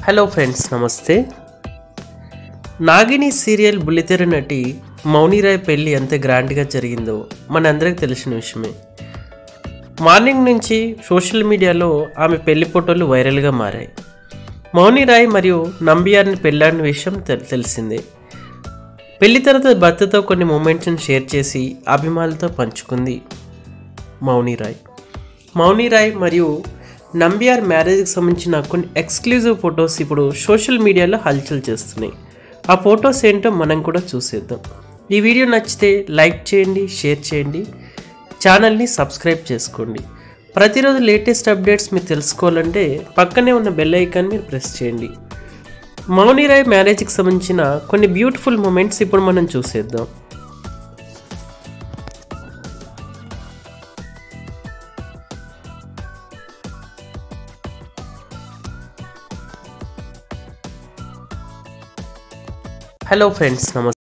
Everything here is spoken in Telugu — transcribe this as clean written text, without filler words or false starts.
హలో ఫ్రెండ్స్, నమస్తే. నాగిని సీరియల్ బుల్లితెర నటి మౌనిరాయ్ పెళ్ళి ఎంత గ్రాండ్గా జరిగిందో మనందరికీ తెలిసిన విషయమే. మార్నింగ్ నుంచి సోషల్ మీడియాలో ఆమె పెళ్లి ఫోటోలు వైరల్గా మారాయి. మౌనిరాయ్ మరియు నంబియార్ని పెళ్ళాడిన విషయం తెలిసిందే. పెళ్లి తర్వాత భర్తతో కొన్ని మూమెంట్స్ని షేర్ చేసి అభిమానులతో పంచుకుంది మౌనిరాయ్ మరియు నంబియార్ మ్యారేజ్కి సంబంధించిన కొన్ని ఎక్స్క్లూజివ్ ఫొటోస్ ఇప్పుడు సోషల్ మీడియాలో హల్చల్ చేస్తున్నాయి. ఆ ఫొటోస్ ఏంటో మనం కూడా చూసేద్దాం. ఈ వీడియో నచ్చితే లైక్ చేయండి, షేర్ చేయండి, ఛానల్ని సబ్స్క్రైబ్ చేసుకోండి. ప్రతిరోజు లేటెస్ట్ అప్డేట్స్ మీరు తెలుసుకోవాలంటే పక్కనే ఉన్న బెల్ ఐకాన్ మీరు ప్రెస్ చేయండి. మౌనిరాయ్ మ్యారేజ్కి సంబంధించిన కొన్ని బ్యూటిఫుల్ మూమెంట్స్ ఇప్పుడు మనం చూసేద్దాం. హలో ఫ్రెండ్స్, నమస్తే.